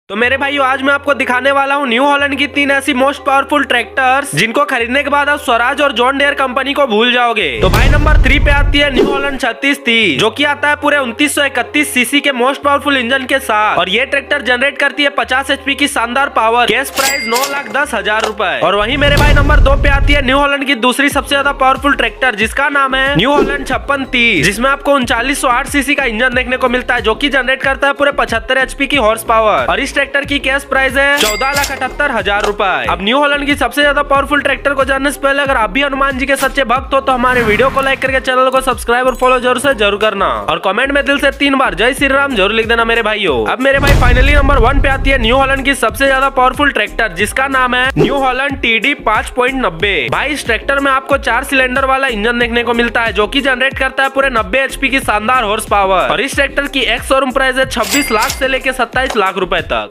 तो मेरे भाइयों आज मैं आपको दिखाने वाला हूँ न्यू हॉलैंड की 3 ऐसी मोस्ट पावरफुल ट्रैक्टर्स जिनको खरीदने के बाद आप स्वराज और जॉन डेयर कंपनी को भूल जाओगे। तो भाई नंबर 3 पे आती है न्यू हॉलैंड 3630 जो कि आता है पूरे 2931 सीसी के मोस्ट पावरफुल इंजन के साथ और ये ट्रैक्टर जनरेट करती है 50 HP की शानदार पावर। कैश प्राइस 9,10,000 रूपए। और वहीं मेरे भाई नंबर 2 पे आती है न्यू हॉलैंड की दूसरी सबसे ज्यादा पावरफुल ट्रैक्टर जिसका नाम है न्यू हॉलैंड 5630 जिसमें आपको 3908 सीसी का इंजन देखने को मिलता है जो की जनरेट करता है पूरे 75 HP की हॉर्स पावर। और इस ट्रैक्टर की कैश प्राइस है 14,78,000 रूपए। अब न्यू हॉलैंड की सबसे ज्यादा पावरफुल ट्रैक्टर को जानने से पहले अगर आप भी हनुमान जी के सच्चे भक्त हो तो हमारे वीडियो को लाइक करके चैनल को सब्सक्राइब और फॉलो जरूर करना और कमेंट में दिल से 3 बार जय श्री राम जरूर लिख देना मेरे भाइयों। अब मेरे भाई फाइनली नंबर 1 पे आती है न्यू हॉलैंड की सबसे ज्यादा पावरफुल ट्रैक्टर जिसका नाम है न्यू हॉलैंड TD 5.90। भाई इस ट्रैक्टर में आपको 4 सिलेंडर वाला इंजन देखने को मिलता है जो की जनरेट करता है पूरे 90 HP की शानदार हॉर्स पावर। और इस ट्रैक्टर की एक्स शोरूम प्राइस है 26 लाख से लेके 27 लाख रूपए तक।